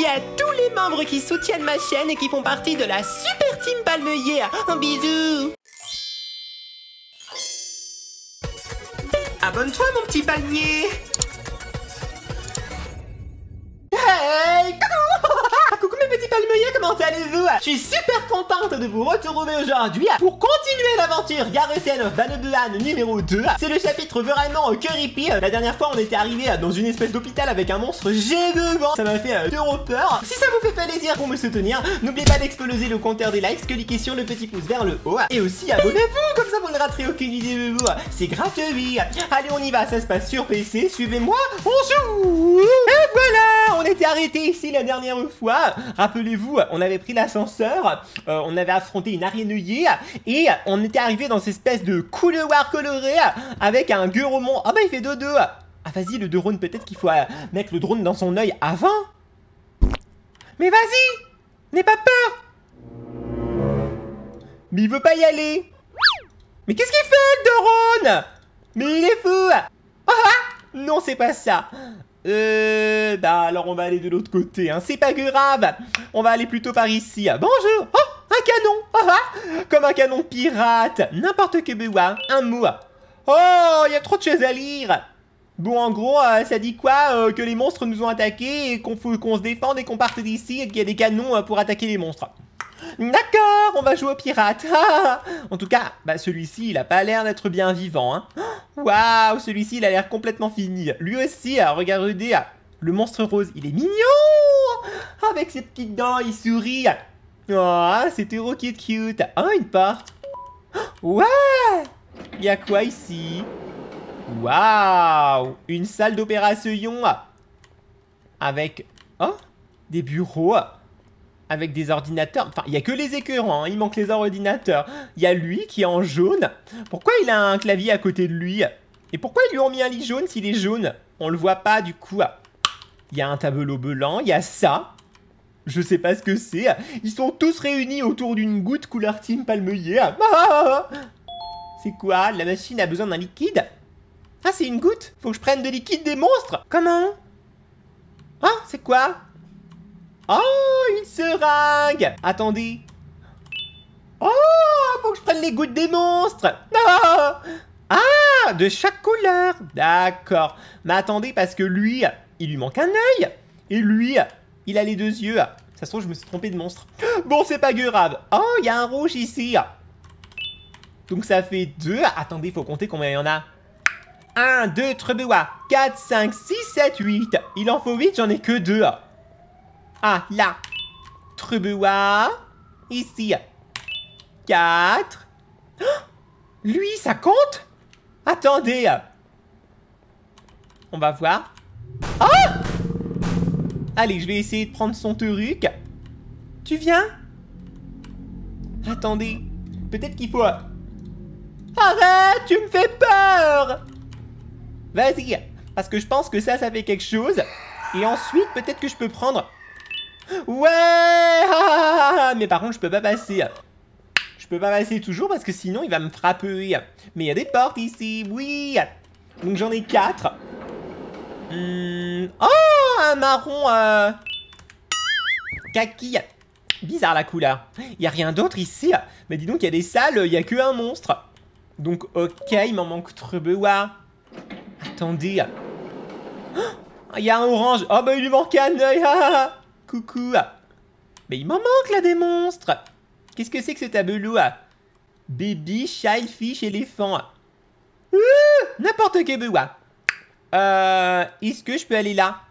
à tous les membres qui soutiennent ma chaîne et qui font partie de la super team Palmeuillet. Un bisou. Abonne-toi mon petit palmier. Hey, coucou mes petits palmeuillets, comment allez-vous? Je suis super contente de vous retrouver aujourd'hui pour continuer l'aventure Garten of Bannebean numéro 2. C'est le chapitre vraiment creepy. La dernière fois on était arrivé dans une espèce d'hôpital avec un monstre géant. Ça m'a fait trop peur. Si ça vous fait plaisir pour me soutenir, n'oubliez pas d'exploser le compteur des likes, cliquez sur le petit pouce vers le haut. Et aussi abonnez-vous, comme ça vous ne raterez aucune vidéo. C'est gratuit. Allez on y va, ça se passe sur PC. Suivez-moi, on joue. Et voilà, on était arrêté ici la dernière fois. Rappelez-vous, on avait pris l'ascenseur, on avait affronté une araignée et on était arrivé dans cette espèce de couloir coloré avec un gueuromon. Ah bah il fait dodo. Ah vas-y le drone, peut-être qu'il faut mettre le drone dans son œil avant. Mais vas-y, n'aie pas peur. Mais il veut pas y aller. Mais qu'est-ce qu'il fait le drone? Mais il est fou. Non c'est pas ça. Bah alors on va aller de l'autre côté, hein. C'est pas grave. On va aller plutôt par ici. Bonjour. Oh, un canon. Comme un canon pirate. N'importe que bewa. Un mot. Oh, il y a trop de choses à lire. Bon, en gros, ça dit quoi? Que les monstres nous ont attaqués et qu'on faut qu'on se défende et qu'on parte d'ici et qu'il y a des canons pour attaquer les monstres. D'accord, on va jouer au pirate. En tout cas, bah celui-ci, il a pas l'air d'être bien vivant, hein. Waouh, celui-ci, il a l'air complètement fini. Lui aussi, regardez, le monstre rose, il est mignon. Avec ses petites dents, il sourit. Oh, c'est trop cute. Oh, une porte. Ouais. Il y a quoi ici? Waouh, une salle d'opération. Avec, oh, des bureaux. Avec des ordinateurs. Enfin, il n'y a que les écœurants, hein. Il manque les ordinateurs. Il y a lui qui est en jaune. Pourquoi il a un clavier à côté de lui? Et pourquoi ils lui ont mis un lit jaune s'il est jaune? On le voit pas du coup. Il y a un tableau blanc, il y a ça. Je sais pas ce que c'est. Ils sont tous réunis autour d'une goutte couleur team Palmeuillet. C'est quoi? La machine a besoin d'un liquide? Ah, c'est une goutte? Faut que je prenne de liquide des monstres? Comment? Ah, c'est quoi? Oh, une seringue! Attendez. Oh, faut que je prenne les gouttes des monstres. Ah, de chaque couleur. D'accord. Mais attendez, parce que lui, il lui manque un œil. Et lui, il a les deux yeux. Ça se trouve, je me suis trompé de monstre. Bon, c'est pas grave. Oh, il y a un rouge ici. Donc ça fait 2. Attendez, faut compter combien il y en a. 1, 2, 3, 4, 5, 6, 7, 8. Il en faut 8, j'en ai que 2. Ah, là. Trubewa. Ici. 4. Oh, lui, ça compte? Attendez. On va voir. Oh! Allez, je vais essayer de prendre son truc. Tu viens? Attendez. Peut-être qu'il faut... Arrête, tu me fais peur! Vas-y. Parce que je pense que ça fait quelque chose. Et ensuite, peut-être que je peux prendre... Ouais. Mais par contre je peux pas passer. Je peux pas passer toujours parce que sinon il va me frapper. Mais il y a des portes ici, oui. Donc j'en ai 4. Oh, un marron kaki. Bizarre la couleur. Il y a rien d'autre ici. Mais dis donc il y a des salles, il y a que un monstre. Donc ok, il m'en manque 3. Attendez. Il y a un orange. Oh bah il lui manque un œil. Coucou. Mais il m'en manque là des monstres. Qu'est-ce que c'est que ce tableau? Baby, child, fish, éléphant. N'importe quel bewa. Est-ce que je peux aller là?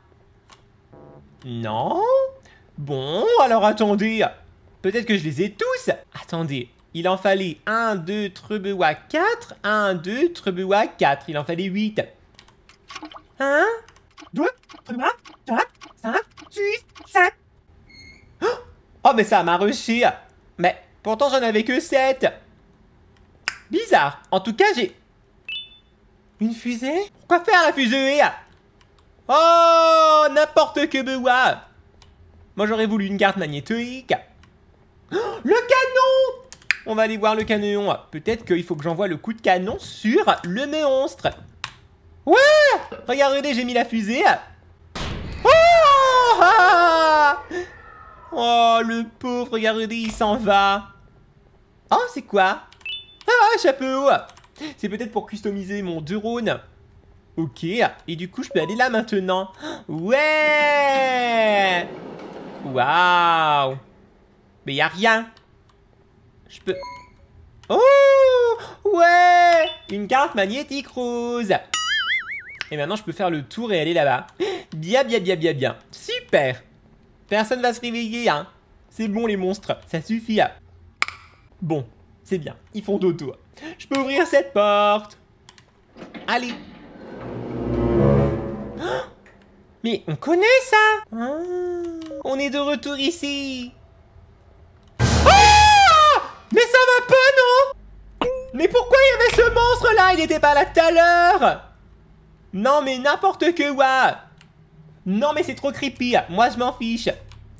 Non. Bon, alors attendez. Peut-être que je les ai tous. Attendez. Il en fallait 1, 2, 3, 4. 1, 2, 3, 4. Il en fallait 8. 1, 2, 3, 4, 5, 6, 7. Oh, mais ça m'a rushé. Mais pourtant, j'en avais que 7. Bizarre. En tout cas, j'ai... Une fusée? Pourquoi faire la fusée? Oh, n'importe que bewa. Moi, j'aurais voulu une carte magnétique. Oh, le canon! On va aller voir le canon. Peut-être qu'il faut que j'envoie le coup de canon sur le monstre. Ouais! Regardez, j'ai mis la fusée. Oh! Ah! Oh, le pauvre, regardez, il s'en va. Oh, c'est quoi? Ah, chapeau. C'est peut-être pour customiser mon drone. Ok, et du coup, je peux aller là maintenant. Ouais! Waouh! Mais y a rien. Je peux... Oh! Ouais! Une carte magnétique rose. Et maintenant, je peux faire le tour et aller là-bas. Bien, bien, bien, bien, bien. Super! Personne va se réveiller, hein. C'est bon, les monstres. Ça suffit. Bon, c'est bien. Ils font dodo. Je peux ouvrir cette porte. Allez. Mais on connaît ça. Ah, on est de retour ici. Ah! Mais ça va pas, non? Mais pourquoi il y avait ce monstre là? Il était pas là tout à l'heure. Non mais n'importe quoi. Non mais c'est trop creepy. Moi je m'en fiche.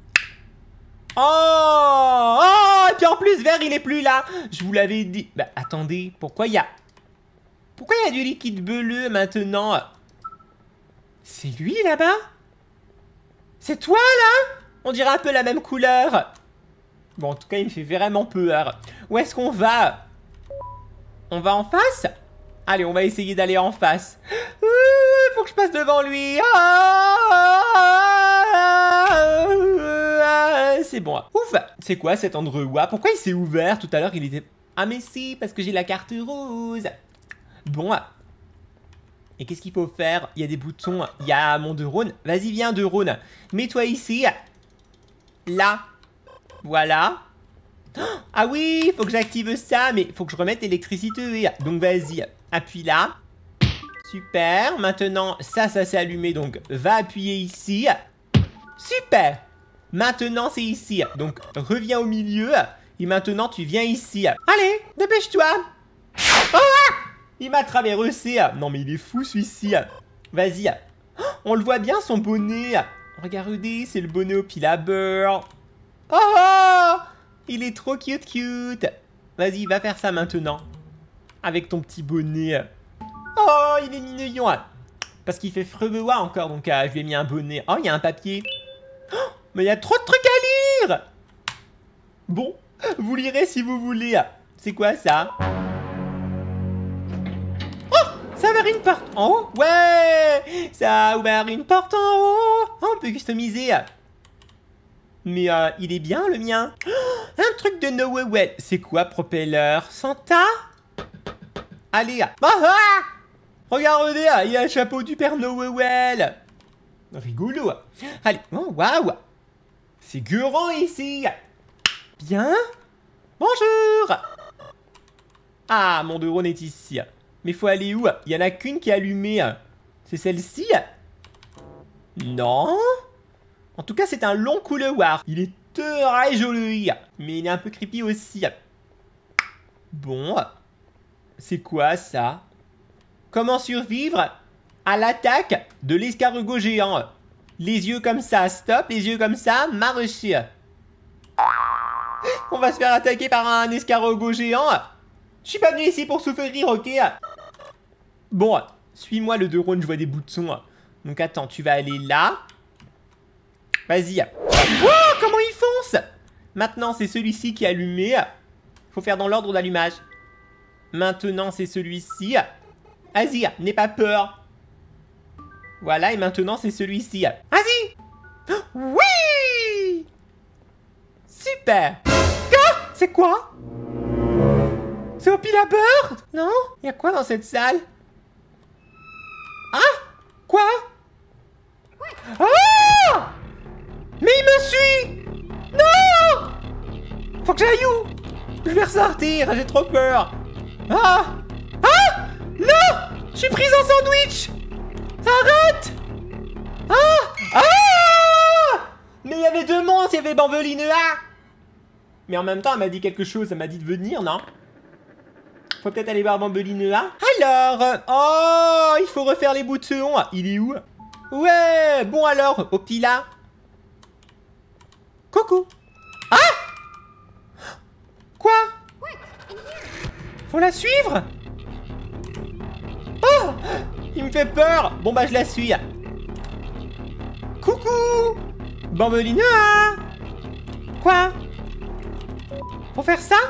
Oh! Oh! Et puis en plus Vert il est plus là. Je vous l'avais dit. Bah attendez, pourquoi il y a du liquide bleu maintenant? C'est lui là-bas? C'est toi là? On dirait un peu la même couleur. Bon en tout cas il me fait vraiment peur. Où est-ce qu'on va? On va en face? Allez on va essayer d'aller en face. Faut que je passe devant lui. C'est bon. Ouf. C'est quoi cet endroit? Pourquoi il s'est ouvert? Tout à l'heure il était... Ah mais si, parce que j'ai la carte rose. Bon. Et qu'est-ce qu'il faut faire? Il y a des boutons. Il y a mon drone. Vas-y, viens, drone. Mets-toi ici. Là. Voilà. Ah oui, il faut que j'active ça. Mais il faut que je remette l'électricité. Donc, vas-y. Appuie là. Super. Maintenant, ça s'est allumé. Donc, va appuyer ici. Super. Maintenant, c'est ici. Donc, reviens au milieu. Et maintenant, tu viens ici. Allez, dépêche-toi. Oh! Il m'a traversé. Non mais il est fou celui-ci. Vas-y. On le voit bien son bonnet. Regardez, c'est le bonnet au pile à beurre. Oh! Il est trop cute. Vas-y, va faire ça maintenant. Avec ton petit bonnet. Oh, il est mignon. Parce qu'il fait froid encore, donc je lui ai mis un bonnet. Oh, il y a un papier. Oh, mais il y a trop de trucs à lire. Bon, vous lirez si vous voulez. C'est quoi ça? Ça a ouvert une porte en haut. Ouais, ça a ouvert une porte en haut. Oh, on peut customiser. Mais il est bien le mien. Oh, un truc de Noël. C'est quoi, propeller? Santa? Allez. Regardez, il y a le chapeau du Père Noël. Rigolo. Allez. Oh, waouh. C'est grand ici. Bien. Bonjour. Ah, mon drone est ici. Mais faut aller où? Il y en a qu'une qui est allumée. C'est celle-ci? Non. En tout cas, c'est un long couloir. Il est très joli. Mais il est un peu creepy aussi. Bon. C'est quoi ça? Comment survivre à l'attaque de l'escargot géant? Les yeux comme ça, stop. Les yeux comme ça, marche. On va se faire attaquer par un escargot géant. Je suis pas venu ici pour souffrir, ok? Bon, suis-moi le drone, je vois des boutons. Donc attends, tu vas aller là. Vas-y. Oh, comment il fonce? Maintenant, c'est celui-ci qui est allumé. Faut faire dans l'ordre d'allumage. Maintenant, c'est celui-ci. Vas-y, n'aie pas peur. Voilà, et maintenant, c'est celui-ci. Vas-y. Oui. Super. Ah, c'est quoi? C'est au pile à beurre? Non? Il y a quoi dans cette salle? Ah? Quoi? Ah! Mais il me suit! Non! Faut que j'aille où? Je vais ressortir, j'ai trop peur. Ah! Ah! Non! Je suis prise en sandwich! Arrête! Ah! Ah! Mais il y avait deux monstres, il y avait Bambelinea! Mais en même temps, elle m'a dit quelque chose, elle m'a dit de venir, non? Faut peut-être aller voir Bambelinea. Alors, oh, il faut refaire les boutons. Il est où? Ouais, bon alors, au pila. Coucou. Ah! Quoi? Faut la suivre? Oh! Il me fait peur. Bon bah je la suis. Coucou. Bambolino. Quoi? Pour faire ça?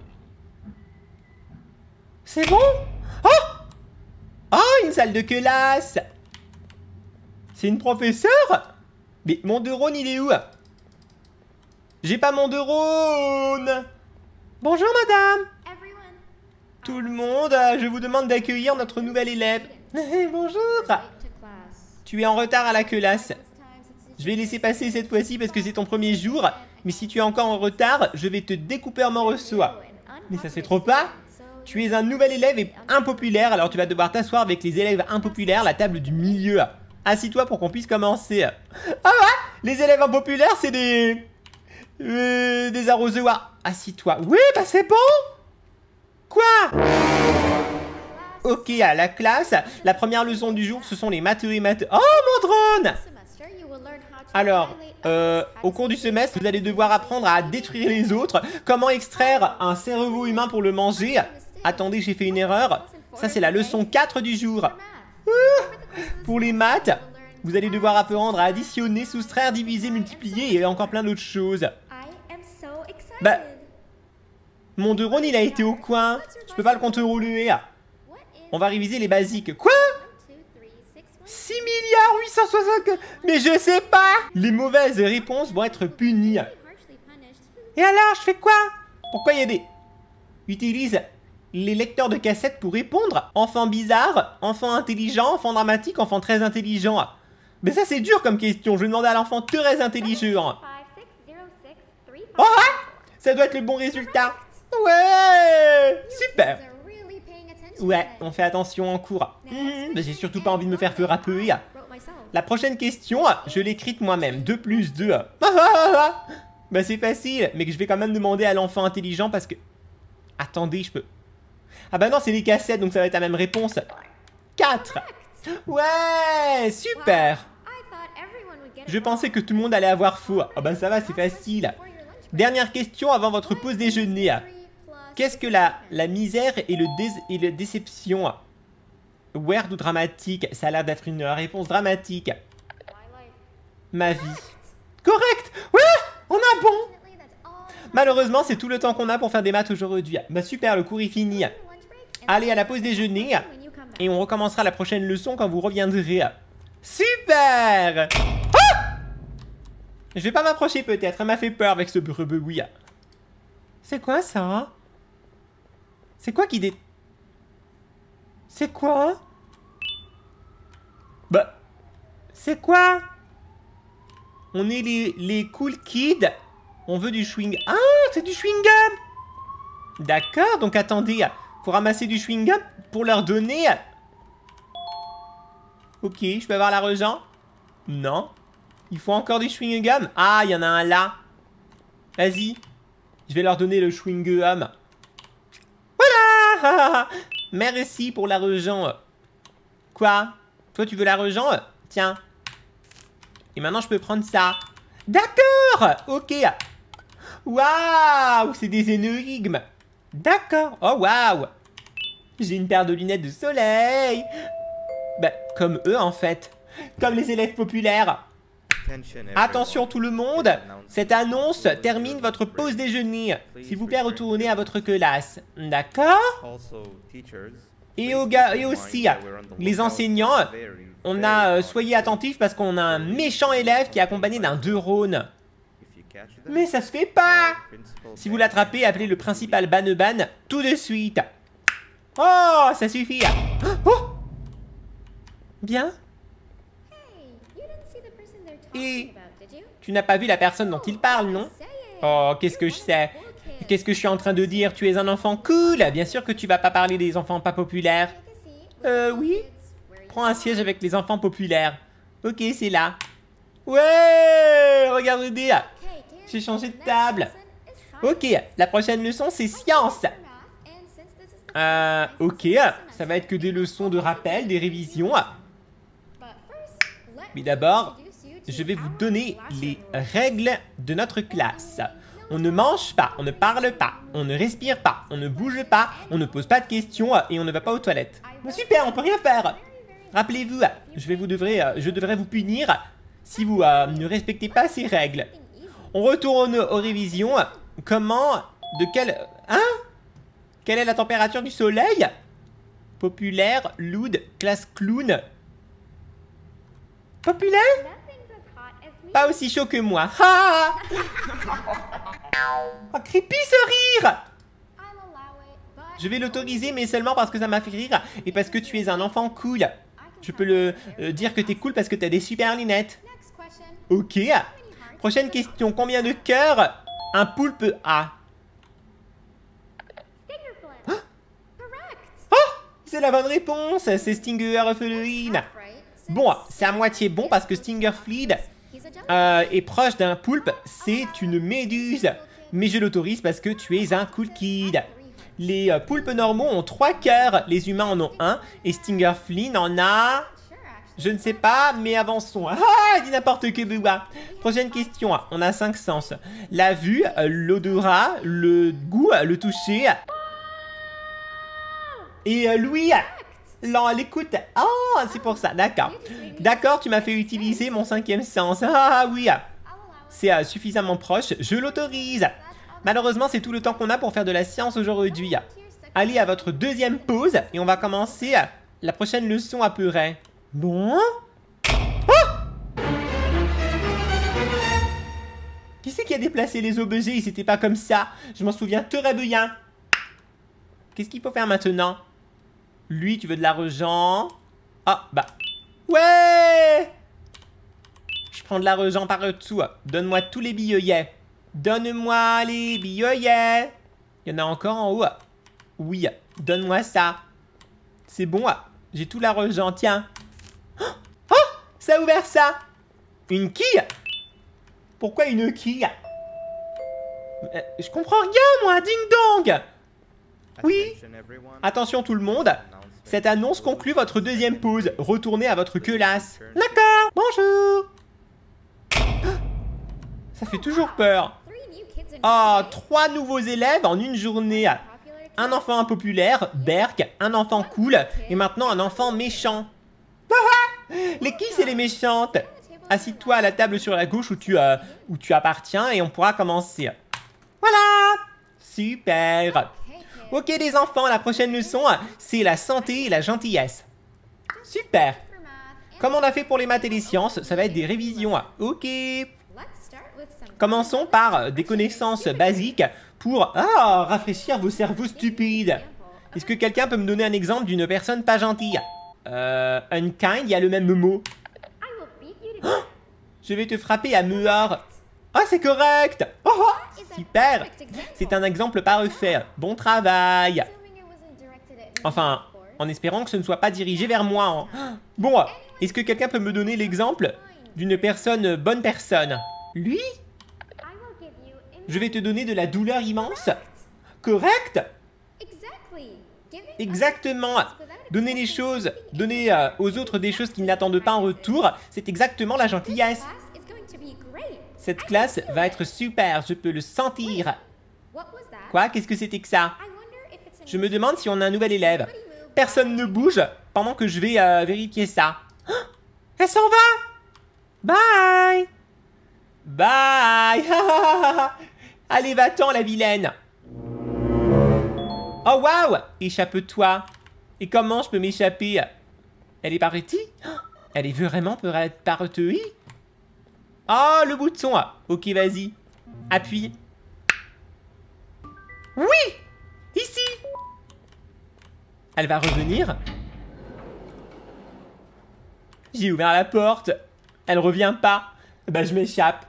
C'est bon? Oh! Oh, une salle de classe! C'est une professeure? Mais mon drone, il est où? J'ai pas mon drone! Bonjour, madame! Tout le monde, je vous demande d'accueillir notre nouvel élève. Bonjour! Tu es en retard à la classe. Je vais laisser passer cette fois-ci parce que c'est ton premier jour. Mais si tu es encore en retard, je vais te découper en morceaux. Mais ça se fait trop pas? Tu es un nouvel élève et impopulaire, alors tu vas devoir t'asseoir avec les élèves impopulaires, la table du milieu. Assis-toi pour qu'on puisse commencer. Ah ouais? Les élèves impopulaires, c'est des arrosoirs. Assis-toi. Oui, bah c'est bon. Quoi? Ok, à la classe, la première leçon du jour, ce sont les mathématiques. Oh, mon drone! Alors, au cours du semestre, vous allez devoir apprendre à détruire les autres, comment extraire un cerveau humain pour le manger. Attendez, j'ai fait une erreur. Ça, c'est la leçon 4 du jour. Pour les maths, vous allez devoir apprendre à additionner, soustraire, diviser, multiplier et encore plein d'autres choses. Bah, mon drone, il a été au coin. Je peux pas le contrôler. On va réviser les basiques. Quoi? 6 milliards 860... Mais je sais pas. Les mauvaises réponses vont être punies. Et alors, je fais quoi? Pourquoi il y a des... Utilise les lecteurs de cassettes pour répondre. Enfant bizarre, enfant intelligent, enfant dramatique, enfant très intelligent. Mais ça, c'est dur comme question. Je vais demander à l'enfant très intelligent. Oh, ça doit être le bon résultat. Ouais, super. Ouais, on fait attention en cours. Mais j'ai surtout pas envie de me faire frapper. La prochaine question, je l'ai écrite moi-même. 2 plus 2. Bah c'est facile, mais que je vais quand même demander à l'enfant intelligent parce que... Attendez, je peux... Ah bah non, c'est des cassettes, donc ça va être la même réponse. 4. Ouais, super. Je pensais que tout le monde allait avoir faux. Ah bah ça va, c'est facile. Dernière question avant votre pause déjeuner. Qu'est-ce que la misère et le déception? Weird ou dramatique? Ça a l'air d'être une réponse dramatique. Ma vie. Correct. Ouais, on a bon. Malheureusement, c'est tout le temps qu'on a pour faire des maths aujourd'hui. Bah super, le cours est fini. Allez à la pause déjeuner. Et on recommencera la prochaine leçon quand vous reviendrez. Super. Ah! Je vais pas m'approcher peut-être, elle m'a fait peur avec ce bruit. C'est quoi ça? C'est quoi qui C'est quoi? Bah... C'est quoi? On est les cool kids. On veut du chewing... Ah, c'est du chewing-gum. D'accord, donc attendez. Faut ramasser du chewing-gum pour leur donner. Ok, je peux avoir l'argent? Non. Il faut encore du chewing-gum? Ah, il y en a un là. Vas-y. Je vais leur donner le chewing-gum. Voilà. Merci pour l'argent. Quoi? Toi, tu veux l'argent? Tiens. Et maintenant, je peux prendre ça. D'accord. Ok. Waouh, c'est des énigmes. D'accord. Oh, waouh. J'ai une paire de lunettes de soleil. Bah, comme eux, en fait. Comme les élèves populaires. Attention tout le monde, cette annonce termine votre pause déjeuner. S'il vous plaît, retournez à votre classe. D'accord? Et aussi, les enseignants, on a... soyez attentifs parce qu'on a un méchant élève qui est accompagné d'un drone. Mais ça se fait pas! Si vous l'attrapez, appelez le principal Banneban tout de suite. Oh, ça suffit. Oh! Bien. Et tu n'as pas vu la personne dont il parle, non? Oh, qu'est-ce que je sais? Qu'est-ce que je suis en train de dire? Tu es un enfant cool. Bien sûr que tu vas pas parler des enfants pas populaires. Oui. Prends un siège avec les enfants populaires. Ok, c'est là. Ouais, regardez. J'ai changé de table. Ok, la prochaine leçon, c'est science. Ok, ça va être que des leçons de rappel, des révisions. Mais d'abord... je vais vous donner les règles de notre classe. On ne mange pas, on ne parle pas, on ne respire pas, on ne bouge pas, on ne pose pas de questions et on ne va pas aux toilettes. Super, on peut rien faire. Rappelez-vous, je devrais vous punir si vous ne respectez pas ces règles. On retourne aux révisions. Comment... De quel... Hein? Quelle est la température du soleil? Populaire, loud, classe clown. Populaire? Pas aussi chaud que moi. Ah! Oh, creepy ce rire! Je vais l'autoriser, mais seulement parce que ça m'a fait rire et parce que tu es un enfant cool. Je peux dire que t'es cool parce que t'as des super lunettes. Ok. Prochaine question. Combien de cœurs un poulpe a? Oh! C'est la bonne réponse. C'est Stinger Fluid. Bon, c'est à moitié bon parce que Stinger Fluid est proche d'un poulpe. C'est une méduse. Mais je l'autorise parce que tu es un cool kid. Les poulpes normaux ont 3 cœurs, les humains en ont 1, et Stinger Flynn en a... Je ne sais pas, mais avançons. Ah, dis n'importe que Bouba. Prochaine question, on a 5 sens. La vue, l'odorat, le goût, le toucher. Et Louis, l'écoute. Oh, c'est pour ça, d'accord. D'accord, tu m'as fait utiliser mon 5e sens. Ah oui, c'est suffisamment proche, je l'autorise. Malheureusement, c'est tout le temps qu'on a pour faire de la science aujourd'hui. Allez à votre 2e pause et on va commencer la prochaine leçon à peu près. Bon. Oh! Qui c'est qui a déplacé les objets? C'était pas comme ça. Je m'en souviens très bien. Qu'est-ce qu'il faut faire maintenant? Lui, tu veux de l'argent? Ah, bah. Ouais! Je prends de l'argent partout. Donne-moi tous les billets. Donne-moi les billets. Il y en a encore en haut. Oui, donne-moi ça. C'est bon, j'ai tout l'argent, tiens. Oh, ça a ouvert ça. Une quille? Pourquoi une quille? Je comprends rien, moi, ding-dong. Oui. Attention tout le monde. Cette annonce conclut votre 2e pause. Retournez à votre classe. D'accord, bonjour. Ça fait toujours peur. Oh, 3 nouveaux élèves en une journée. Un enfant impopulaire, Berk, un enfant cool, et maintenant un enfant méchant. Les qui c'est les méchantes? Assis-toi à la table sur la gauche où tu appartiens et on pourra commencer. Voilà. Super. Ok les enfants, la prochaine leçon, c'est la santé et la gentillesse. Super. Comme on a fait pour les maths et les sciences, ça va être des révisions. Ok. Commençons par des connaissances basiques pour rafraîchir vos cerveaux stupides. Est-ce que quelqu'un peut me donner un exemple d'une personne pas gentille? Unkind, il y a le même mot. Oh, je vais te frapper à mort. Oh, c'est correct. Oh, super. C'est un exemple parfait. Bon travail. Enfin, en espérant que ce ne soit pas dirigé vers moi. Hein. Bon, est-ce que quelqu'un peut me donner l'exemple d'une personne bonne personne? Lui? Je vais te donner de la douleur immense. Correct? Exactement. Donner les choses, donner aux autres des choses qu'ils n'attendent pas en retour, c'est exactement la gentillesse. Cette classe va être super, je peux le sentir. Quoi? Qu'est-ce que c'était que ça? Je me demande si on a un nouvel élève. Personne ne bouge pendant que je vais vérifier ça. Oh, elle s'en va. Bye. Bye. Allez, va-t'en, la vilaine. Oh, waouh. Échappe-toi. Et comment je peux m'échapper? Elle est partie? Elle est vraiment partie? Oh, le bouton. Ok, vas-y. Appuie. Oui. Ici. Elle va revenir. J'ai ouvert la porte. Elle revient pas. Bah, je m'échappe.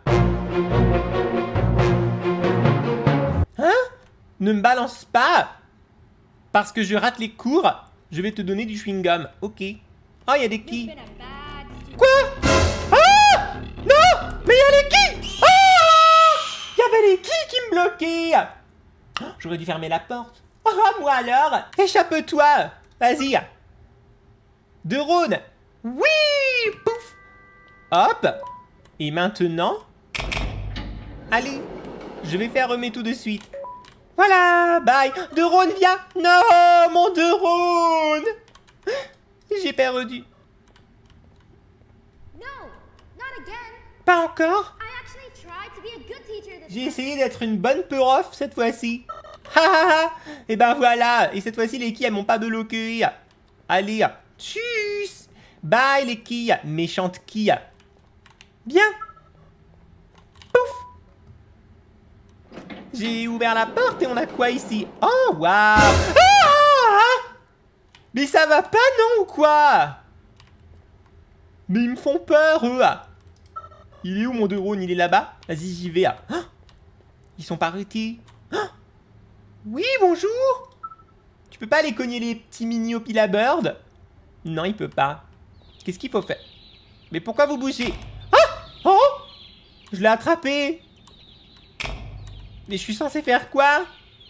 Hein? Ne me balance pas. Parce que je rate les cours, je vais te donner du chewing-gum. Ok. Oh, il y a des quilles. Quoi? Ah! Non! Mais il y a les quilles! Ah! Il y avait les quilles qui me bloquaient. Oh, j'aurais dû fermer la porte. Oh, moi alors? Échappe-toi. Vas-y. De Rhône. Oui! Pouf! Hop. Et maintenant... Allez. Je vais faire remettre tout de suite. Voilà, bye. De Rhône, viens. Non, mon De Rhône. J'ai perdu. No, not again. Pas encore? J'ai essayé d'être une bonne prof cette fois-ci. Ha ha ha. Et ben voilà. Et cette fois-ci, les quilles, elles m'ont pas bloqué. Allez. Tchuss. Bye les quilles. Méchantes quilles. Bien. Pouf. J'ai ouvert la porte et on a quoi ici? Oh, waouh. Ah. Mais ça va pas, non, ou quoi? Mais ils me font peur, eux. Il est où mon drone? Il est là-bas? Vas-y, j'y vais. Ils sont pas arrêtés. Oui, bonjour. Tu peux pas aller cogner les petits mini Opila Bird? Non, il peut pas. Qu'est-ce qu'il faut faire? Mais pourquoi vous bougez? Ah! Oh! Je l'ai attrapé. Mais je suis censé faire quoi?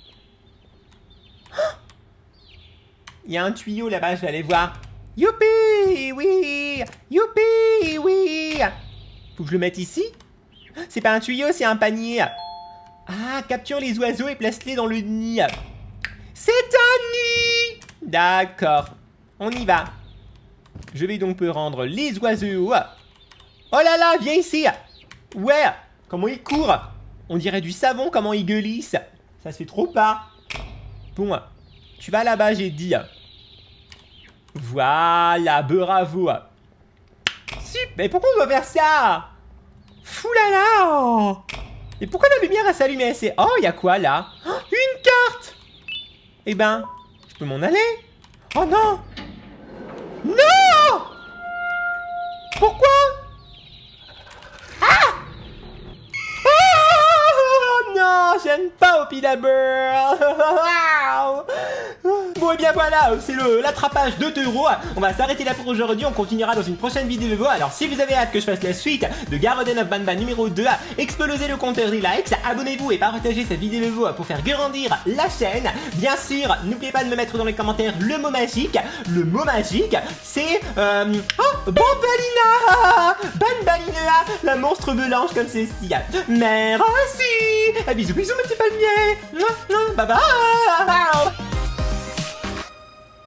Il y a un tuyau là-bas, je vais aller voir. Youpi! Oui! Youpi! Oui! Faut que je le mette ici? C'est pas un tuyau, c'est un panier. Ah, capture les oiseaux et place-les dans le nid. C'est un nid! D'accord. On y va. Je vais donc rendre les oiseaux. Oh là là, viens ici. Ouais, comment il court. On dirait du savon, comment il gueulisse. Ça se fait trop pas. Bon, tu vas là-bas, j'ai dit. Voilà, bravo. Super, mais pourquoi on doit faire ça? Fou là là. Et pourquoi la lumière elle s'allume? C'est... Oh, il y a quoi là? Une carte. Eh ben, je peux m'en aller? Oh non. Non. Pourquoi? Ah. Oh non, j'aime pas Opila Bird. Bon et bien voilà, c'est l'attrapage de taureaux. On va s'arrêter là pour aujourd'hui, on continuera dans une prochaine vidéo. Alors si vous avez hâte que je fasse la suite de Garden of Banban numéro 2, explosez le compteur des likes, abonnez-vous et partagez cette vidéo pour faire grandir la chaîne. Bien sûr, n'oubliez pas de me mettre dans les commentaires le mot magique. Le mot magique, c'est... Oh, Banbalina. Banbalina, la monstre blanche comme ceci. Merci. Bisous bisous mes petits palmiers. Bye bye.